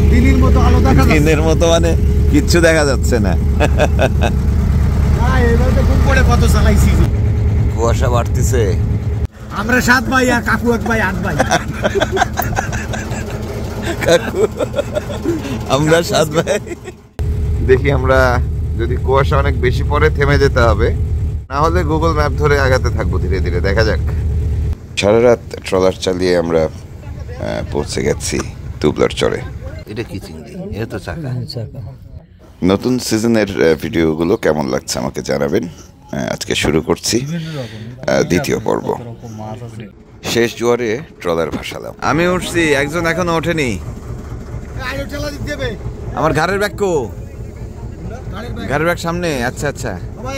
দিনের মতো আলো দেখা যাচ্ছে, দিনের মতো মানে কিচ্ছু দেখা যাচ্ছে না। এবারে ঘুম পড়ে কত চালাইছি। কুয়াশা বাড়তিছে। আমরা 7 ভাই আর কাকু 1 ভাই 8 ভাই। কাকু আমরা 7 ভাই। দেখি আমরা যদি কুয়াশা অনেক বেশি পরে থেমে যেতে হবে, না হলে গুগল ম্যাপ ধরে আগাতে থাকবো ধীরে ধীরে, দেখা যাক। সারা রাত ট্রলার চালিয়ে আমরা পৌঁছে গেছি দুবলার চরে। এটা কি চিংড়ি? এটা তো চাকা। নতুন সিজনের ভিডিওগুলো কেমন লাগছে আমাকে জানাবেন। আজকে শুরু করছি দ্বিতীয় পর্ব। শেষ জোয়ারে ট্রলার ভাসালাম। আমি উঠছি, একজন এখনো ওঠেনি। আমার ঘাড়ের ব্যাগ কো? ঘাড়ের ব্যাগ সামনে। আচ্ছা আচ্ছা,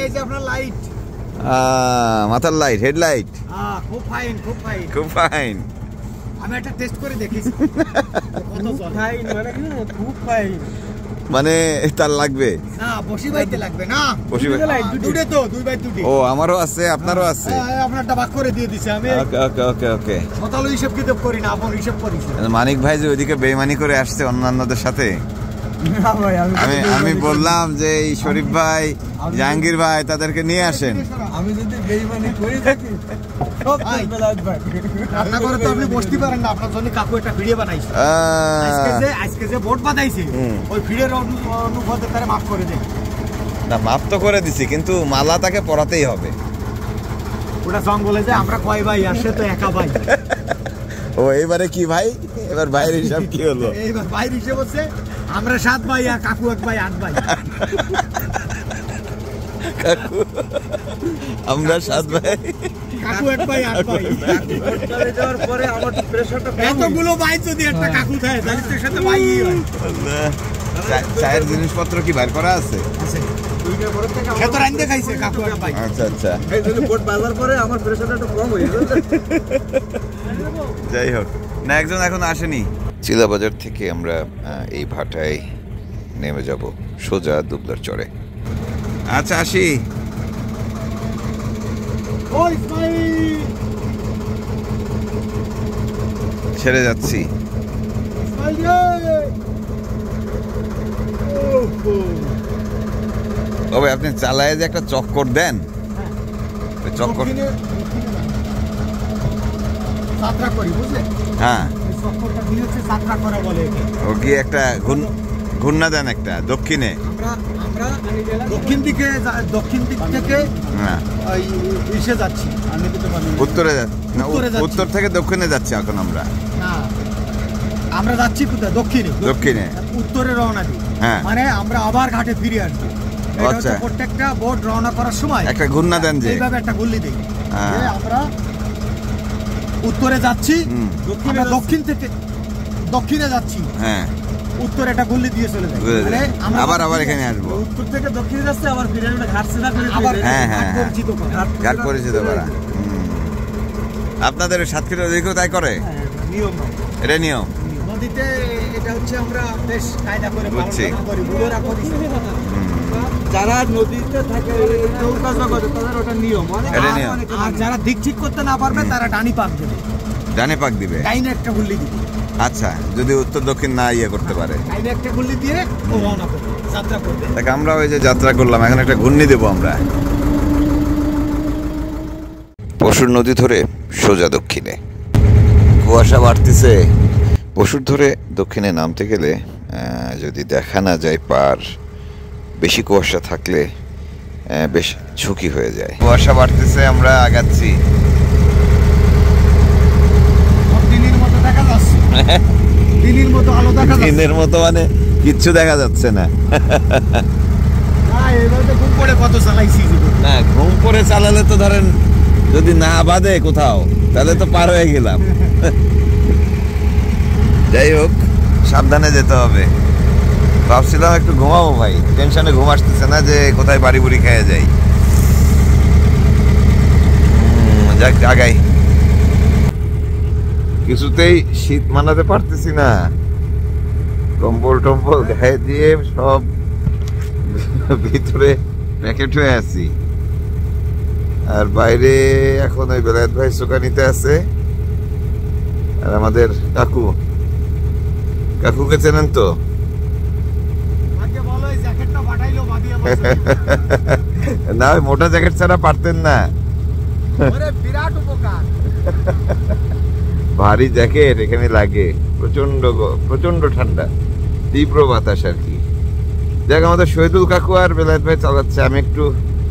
মাথার লাইট, হেডলাইট। খুব ফাইন, খুব ফাইন, খুব ফাইন। আমি একটা টেস্ট করে দেখেছি। কত ফাইন মানে কি, খুব ফাইন মানে তার লাগবে না, বসি বাইতে লাগবে না, বসি বাই দুটো তো 2 বাই 2। ও আমারও আছে, আপনারও আছে। আপনারটা ভাগ করে দিয়ে দিছি আমি। ওকে ওকে ওকে ওকে। সকালে হিসাব কিতাব করি না, আপন হিসাব করিস। মানিক ভাই যে ওইদিকে বেইমানি করে আসছে অন্যান্যদের সাথে, আমি বললাম যে এই শরীফ ভাই, জাহাঙ্গীর ভাই তাদেরকে নিয়ে আসেন। আমি যদি বেইমানি করে থাকি সব বেলাত ভাই রান্না করে তো আপনি বসতে পারেন না। আপনার জন্য কাকু একটা ভিডিও বানাইছে আজকে যে বোর্ড বানাইছে, ওই ভিডিওর অনুভূতি তারে মাফ করে দেন। না মাফ তো করে দিছি, কিন্তু মালা তাকে পরাতেই হবে। ওটা জঙ্গলে যে আমরা কয় ভাই আসে তো একা ভাই। ও এবারে কি ভাই, এবার ভাইয়ের হিসাব কি হলো? এইবার ভাইয়ের হিসাব হচ্ছে আমরা 7 ভাই আর কাকু 1 ভাই 8 ভাই। কাকু আমরা 7 ভাই, কাকু 1 ভাই 8 ভাই। চলে যাওয়ার পরে আমার তো প্রেসারটা এতগুলো ভাই যদি একটা কাকু থাকে তাহলে তো সাথে ভাইই হয়। চায়ের জিনিসপত্র কি বাইর করা আছে? আছে, দুইটা বড় থেকে আমার তো রাইন্দে খাইছে কাকু 1 ভাই। আচ্ছা আচ্ছা, এই যদি বোট বাজার পরে আমার প্রেসারটা একটু কম হয়ে গেল। যাই হোক, না একজন এখন আসেনি। চিলাবাজার থেকে আমরা এই ভাটায় নেমে যাব সোজা দুবলার চরে। আচ্ছা আসি। ছেড়ে যাচ্ছি। তবে আপনি চালায় যে একটা চক্কর দেন, চক্কর যাত্রা করি বুঝলে? হ্যাঁ, চক্করটা দিয়ে হচ্ছে যাত্রা করা বলে। ও গিয়ে একটা ঘূর্ণা দেন একটা দক্ষিণে। আমরা দক্ষিণ দিক থেকে এসে যাচ্ছি, উত্তরে উত্তর থেকে দক্ষিণে যাচ্ছি এখন আমরা। আমরা যাচ্ছি কোথায়? দক্ষিণে উত্তরে রওনা দিই। মানে আমরা আবার ঘাটে ফিরে আসবো। আচ্ছা, প্রত্যেকটা বোট রওনা করার সময় একটা ঘূর্ণা দেন, যে এইভাবে একটা গুল্লি দিই। আমরা উত্তরে যাচ্ছি, আমরা দক্ষিণে যাচ্ছি। হ্যাঁ, উত্তরে একটা গুল্লি দিয়ে চলে যাই, আবার এখানে আসবো। উত্তর থেকে দক্ষিণে যাচ্ছে, আবার ফিরে ঘাট সেনা করে ঘাট পরিচিত করা। আপনাদের সাতক্ষীরার ওদিকেও তাই করে? নিয়ম, এটা নিয়ম। নদীতে এটা হচ্ছে আমরা বেশ কায়দা করে পালন করি, বুড়োরা করি। যারা নদীতে থাকে নৌকা জগতে তাদের ওটা নিয়ম। আর যারা দিক ঠিক করতে না পারবে তারা ডানি পাক দেবে। ডানে পাক দিবে, ডাইনে একটা গুল্লি দিবে। আচ্ছা, যদি উত্তর দক্ষিণ না করতে পারে, ডাইনে একটা গুল্লি দিয়ে ও রওনা করবে, যাত্রা করবে। দেখ আমরা ওই যে যাত্রা করলাম, এখন একটা ঘূর্ণি দেবো আমরা। পশুর নদী ধরে সোজা দক্ষিণে। কুয়াশা বাড়তিছে। পশুর ধরে দক্ষিণে নামতে গেলে যদি দেখা না যায় পার, বেশি কুয়াশা থাকলে বেশ ঝুঁকি হয়ে যায়। কুয়াশা বাড়তেছে, আমরা আগাচ্ছি। দিনের মতো দেখা যাচ্ছে, দিনের মতো আলো দেখা যাচ্ছে। দিনের মতো মানে কিচ্ছু দেখা যাচ্ছে না। এবারে ঘুম পড়ে কত চালাইছি। না, ঘুম পড়ে চালালে তো ধরেন যদি না বাদে কোথাও, তাহলে তো পার হয়ে গেলাম। যাই হোক, সাবধানে যেতে হবে। ভাবছিলাম একটু ঘুমাবো ভাই, টেনশনে ঘুম আসতেছে না যে কোথায় বাড়ি বুড়ি খেয়ে যাই। যাক আগাই। কিছুতেই শীত মানাতে পারতেছি না, কম্বল টম্বল গায়ে দিয়ে সব ভিতরে প্যাকেট হয়ে আছি। আর বাইরে এখন ওই বেলায়েত ভাই চোকা নিতে আছে, আর আমাদের কাকু কাকুকে চেনেন তো? না, মোটা জ্যাকেট ছাড়া পারতেন না। বিরাট উপকার। ভারী জ্যাকেট এখানে লাগে, প্রচন্ড ঠান্ডা, তীব্র বাতাস আর কি। দেখ আমাদের শহীদুল কাকু আর বেলায়েত ভাই চালাচ্ছে, আমি একটু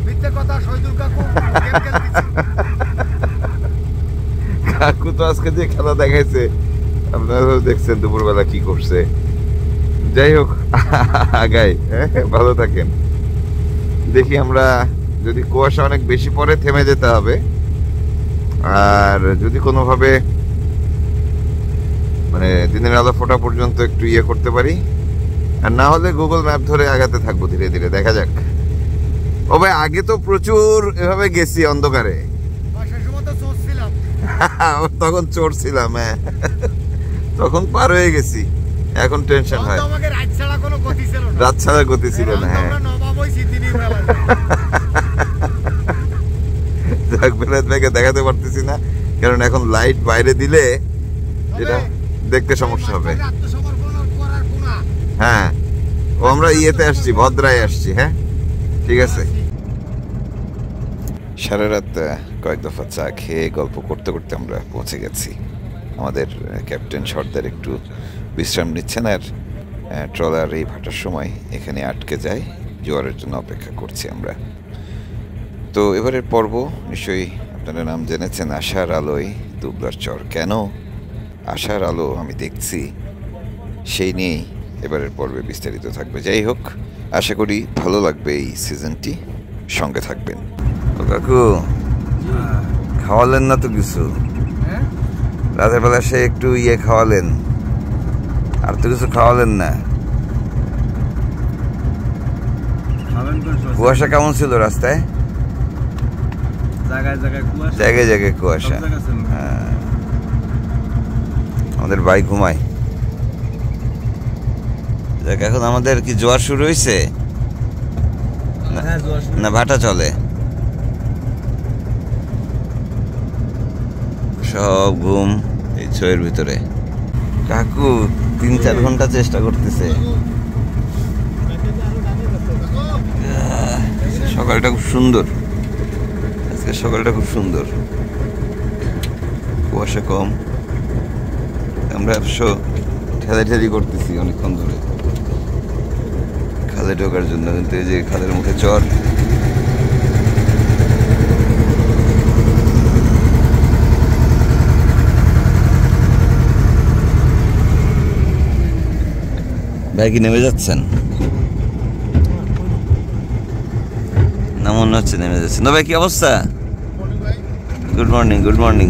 কাকু তো আজকে যে খেলা দেখাইছে আপনারা দেখছেন দুপুরবেলা কি করছে। যাই হোক, আগাই, ভালো থাকেন। দেখি আমরা যদি কুয়াশা অনেক বেশি পরে থেমে যেতে হবে, আর যদি কোনোভাবে মানে দিনের আলো ফোটা পর্যন্ত একটু ইয়ে করতে পারি, আর না হলে গুগল ম্যাপ ধরে আগাতে থাকবো ধীরে ধীরে, দেখা যাক। ও ভাই, আগে তো প্রচুর এভাবে গেছি অন্ধকারে। তখন চোর ছিলাম, হ্যাঁ, তখন পার হয়ে গেছি। এখন টেনশন হয়, রাত ছাড়া গতি ছিল না। হ্যাঁ, যাক, বেলায়েত ভাইকে দেখাতে পারতেছি না কারণ এখন লাইট বাইরে দিলে যেটা দেখতে সমস্যা হবে। হ্যাঁ, ও আমরা ইয়েতে আসছি, ভদ্রায় আসছি। হ্যাঁ, ঠিক আছে। সারা রাত কয়েক দফা চা খেয়ে গল্প করতে করতে আমরা পৌঁছে গেছি। আমাদের ক্যাপ্টেন সর্দার একটু বিশ্রাম নিচ্ছেন, আর ট্রলার এই ভাটার সময় এখানে আটকে যায়, জোয়ারের জন্য অপেক্ষা করছি আমরা। তো এবারের পর্ব নিশ্চয়ই আপনারা নাম জেনেছেন, আশার আলোয় দুবলার চর। কেন আশার আলো আমি দেখছি, সেই নিয়েই এবারের পর্বে বিস্তারিত থাকবে। যাই হোক, আশা করি ভালো লাগবে এই সিজনটি, সঙ্গে থাকবেন। কাকু, খাওয়ালেন না তো কিছু? রাতের বেলা সে একটু ইয়ে খাওয়ালেন, আর তো কিছু খাওয়ালেন না। কুয়াশা কেমন ছিল রাস্তায়? জায়গায় জায়গায় কুয়াশা। হ্যাঁ, আমাদের বাইক ঘুমায়। দেখ, এখন আমাদের কি জোয়ার শুরু হয়েছে না ভাটা চলে? সব ঘুম এই ছয়ের ভিতরে। কাকু 3-4 ঘন্টা চেষ্টা করতেছে। সকালটা খুব সুন্দর, আজকে সকালটা খুব সুন্দর, কুয়াশা কম। আমরা ঠেলাঠেলি করতেছি অনেকক্ষণ ধরে খালে ঢোকার জন্য, কিন্তু এই যে খালের মুখে চর। ভাই কি নেমে যাচ্ছেন? না, মনে হচ্ছে নেমে যাচ্ছেন। ভাই কি অবস্থা? Good morning, good morning.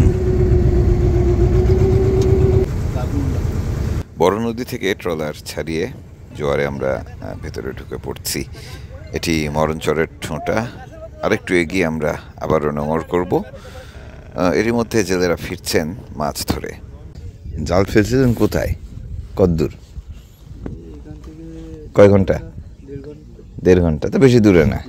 বড় নদী থেকে ট্রলার ছাড়িয়ে জোয়ারে আমরা ভেতরে ঢুকে পড়ছি। এটি মরণচরের ঠোঁটা। আরেকটু এগিয়ে আমরা আবারও নোঙর করব। এরই মধ্যে জেলেরা ফিরছেন মাছ ধরে। জাল ফেলছিলেন কোথায়? কদ্দূর? কয় ঘন্টা? 1.5 ঘন্টা। তো বেশি দূরে না।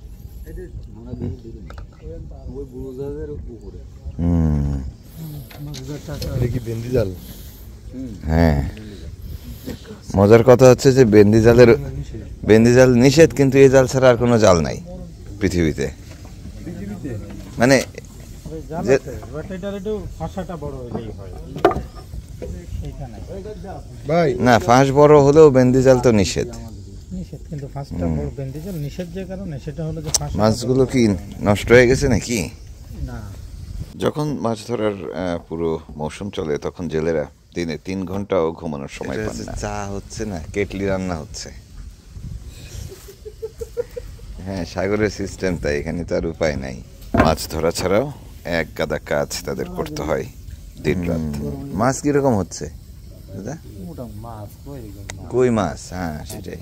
হ্যাঁ, মজার কথা হচ্ছে যে বেন্দি জাল নিষেধ, কিন্তু এই জাল ছাড়া আর কোনো জাল নাই পৃথিবীতে। মানে না, ফাঁস বড় হলেও বেন্দি জাল তো নিষেধ। মাছগুলো কি নষ্ট হয়ে গেছে নাকি? যখন মাছ ধরার পুরো মৌসুম চলে তখন জেলেরা দিনে 3 ঘন্টাও ঘুমানোর সময় পান না। চা হচ্ছে না, কেটলি রান্না হচ্ছে। হ্যাঁ, সাগরের সিস্টেম তাই, এখানে তো আর উপায় নাই। মাছ ধরা ছাড়াও এক গাদা কাজ তাদের করতে হয় দিন রাত। মাছ কিরকম হচ্ছে দাদা? কই মাছ? হ্যাঁ, সেটাই।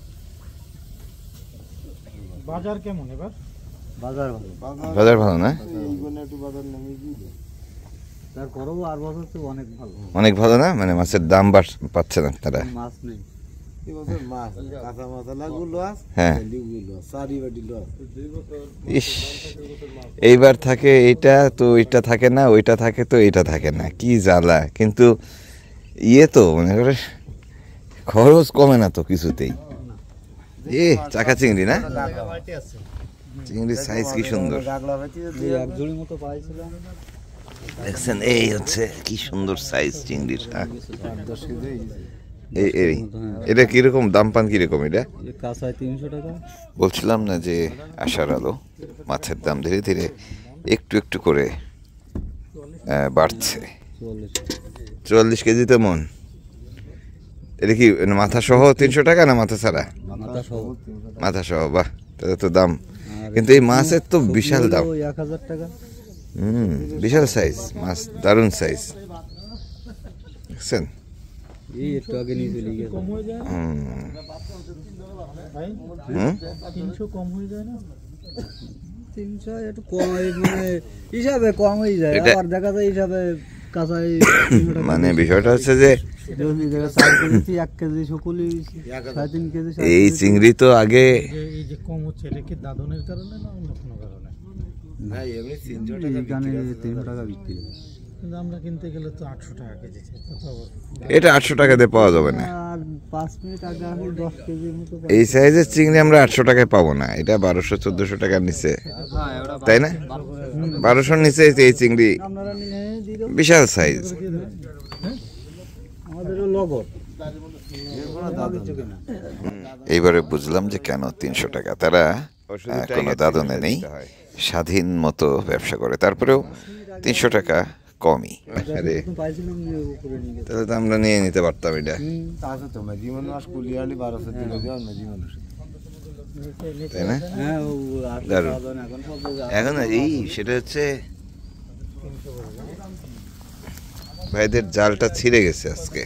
বাজার কেমন এবার? বাজার ভালো না? অনেক ভালো না, মানে মাছের দাম পাচ্ছেন আপনারা? হ্যাঁ, ইস, এইবার থাকে এইটা তো ওইটা থাকে না, ওইটা থাকে তো এইটা থাকে না, কি জ্বালা। কিন্তু ইয়ে তো মনে করে খরচ কমে না তো কিছুতেই। এ চাকা চিংড়ি না, চিংড়ির সাইজ কি সুন্দর দেখছেন, এই হচ্ছে কি সুন্দর সাইজ চিংড়ির। এটা কিরকম দাম পান, কিরকম এটা? বলছিলাম না যে আশার আলো মাছের দাম ধীরে ধীরে একটু একটু করে বাড়ছে। 44 কেজিতে মন। এটা কি মাথা সহ 300 টাকা না মাথা ছাড়া? মাথা সহ। বাহ, তাহলে তো দাম, কিন্তু এই মাছের তো বিশাল দাম। 1000 টাকা। বিশাল সাইজ মাছ, দারুণ সাইজ দেখছেন। এই একটু আগে নিয়ে চলে গেছে। কম হয়ে যায় না? 300 কম হয়ে যায় না? 300 একটু কম, মানে হিসাবে কম হয়ে যায়, আর দেখা যায় হিসাবে কাঁচাই মানে বিষয়টা হচ্ছে যে এই চিংড়ি তো আগে এই যে কম হচ্ছে, এটা কি দাদনের কারণে না অন্য কোনো কারণে? না, এমনি 300 টাকা বিক্রি হয়, কিন্তু আমরা কিনতে গেলে তো 800 টাকা কেজি। এটা 800 টাকাতে পাওয়া যাবে না। আর 5 মিনিট আগে আমি 10 কেজির মতো এই সাইজের চিংড়ি আমরা 800 টাকায় পাবো না। এটা 1200-1400 টাকার নিচে, তাই না? 1200-র নিচে এই চিংড়ি, বিশাল সাইজ। এইবারে বুঝলাম যে কেন 300 টাকা। তারা কোনো দাদনে নেই, স্বাধীন মতো ব্যবসা করে, তারপরেও 300 টাকা কমই। আরে তাহলে তো আমরা নিয়ে নিতে পারতাম এটা, তাই না? এখন এই সেটা হচ্ছে ভাইদের জালটা ছিঁড়ে গেছে আজকে।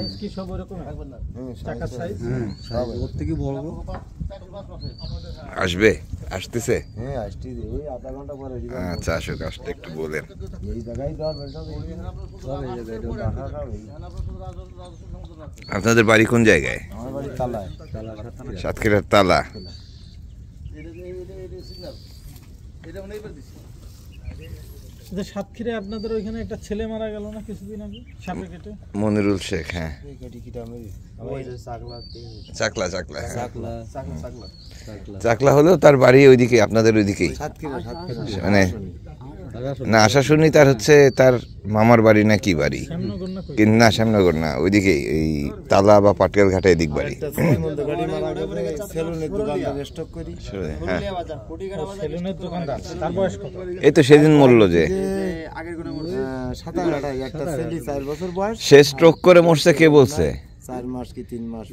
আসবে, আসতেছে। আচ্ছা, আসুক, আসলে একটু বলেন। আপনাদের বাড়ি কোন জায়গায়? সাতক্ষীরার তালা। সাতক্ষীরায় আপনাদের ওইখানে একটা ছেলে মারা গেল না কিছুদিন আগে, সাপে কেটে? মনিরুল শেখ। হ্যাঁ, চাকলা। হ্যাঁ, চাকলা হলেও তার বাড়ি ওইদিকে, আপনাদের ওইদিকেই। মানে না, আশা শুনি তার হচ্ছে তার মামার বাড়ি না কি বাড়ি, না শ্যামনগর না, ওইদিকেই এই তালা বা পাটকেল ঘাটে এদিক বাড়ি। এই তো সেদিন মরল যে, সে স্ট্রোক করে মরছে, কে বলছে? 4 মাস কি 3 মাস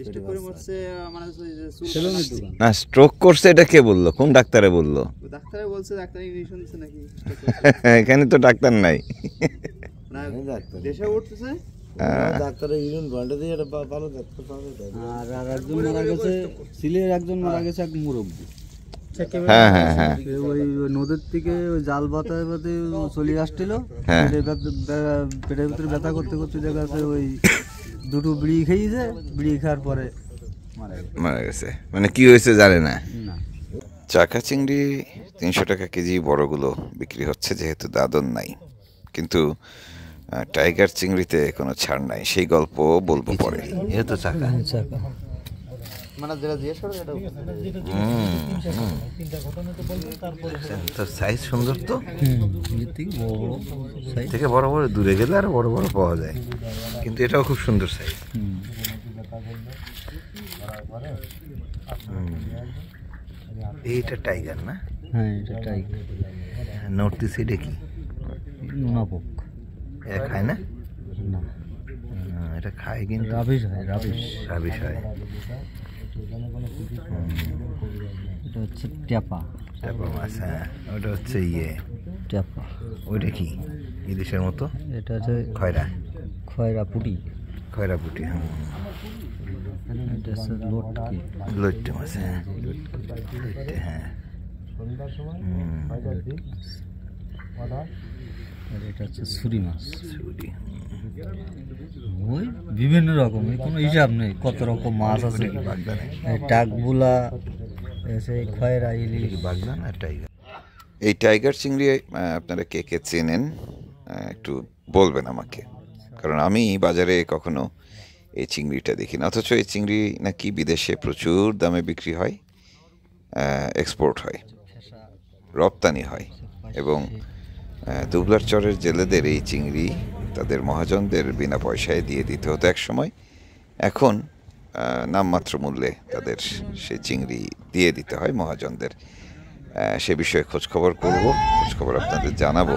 না, স্ট্রোক করছে এটা কে বললো? কোন ডাক্তারে বললো? ডাক্তারে বলছে, ডাক্তার ইনজেকশন দিছে নাকি? এখানে তো ডাক্তার নাই। না, দেশে উঠতেছে ডাক্তারে ইউরিন বন্ডে দিয়ে এটা ভালো ডাক্তার পাবে। আর একজন মারা গেছে, সিলের একজন মারা গেছে, এক মুরব্বি। হ্যাঁ, ওই নদীর থেকে ওই জাল বাতায় চলে আসছিল, পেটের ভিতরে ব্যথা করতে করতে দেখা যাচ্ছে ওই দুটো বিড়ি খেয়েছে, বিড়ি খাওয়ার পরে মারা গেছে। মানে কি হয়েছে জানে না। চাকা চিংড়ি 300 টাকা কেজি বড়গুলো বিক্রি হচ্ছে, যেহেতু দাদন নাই। কিন্তু টাইগার চিংড়িতে কোনো ছাড় নাই, সেই গল্প বলবো পরে। এটা তো চাকা, তার সাইজ সুন্দর তো, থেকে বড় বড় দূরে গেলে আরো বড় বড় পাওয়া যায়, কিন্তু এটাও খুব সুন্দর সাইজ। এইটা টাইগার না? হ্যাঁ, এটা টাইগার। নর্থ ইস্ট সাইডে কি নোনাপোক এটা খায় না? না, এটা খায়, কিন্তু রাবিশ হয়। এটা হচ্ছে ট্যাপা মাছ। হ্যাঁ, ওটা হচ্ছে ট্যাপা। ওইটা কি ইলিশের মতো? এটা হচ্ছে খয়রা পুটি। হ্যাঁ, এটা হচ্ছে লইট্টে মাছ। হ্যাঁ, এটা হচ্ছে ছুরি মাছ। ওই বিভিন্ন রকম, কোনো হিসাব নেই কত রকম মাছ আছে। টাকবুলা, খয়রা, ইলিশ, বাগদান আর টাইগার। এই টাইগার চিংড়ি আপনারা কে কে চেনেন একটু বলবেন আমাকে, কারণ আমি বাজারে কখনো এই চিংড়িটা দেখি না। অথচ এই চিংড়ি নাকি বিদেশে প্রচুর দামে বিক্রি হয়, এক্সপোর্ট হয়, রপ্তানি হয়। এবং দুবলার চরের জেলেদের এই চিংড়ি তাদের মহাজনদের বিনা পয়সায় দিয়ে দিতে হতো এক সময়। এখন নামমাত্র মূল্যে তাদের সেই চিংড়ি দিয়ে দিতে হয় মহাজনদের। সে বিষয়ে খোঁজখবর করব, খোঁজখবর আপনাদের জানাবো।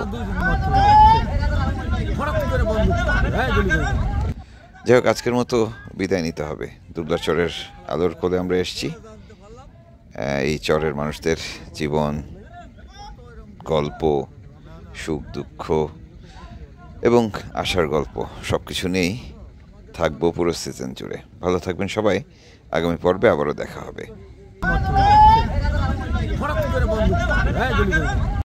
যাই হোক, আজকের মতো বিদায় নিতে হবে। দুবলার চরের আলোর কোলে আমরা এসেছি। এই চরের মানুষদের জীবন, গল্প, সুখ দুঃখ এবং আশার গল্প সব কিছু নিয়েই থাকবো পুরো সিজন জুড়ে। ভালো থাকবেন সবাই। আগামী পর্বে আবারও দেখা হবে।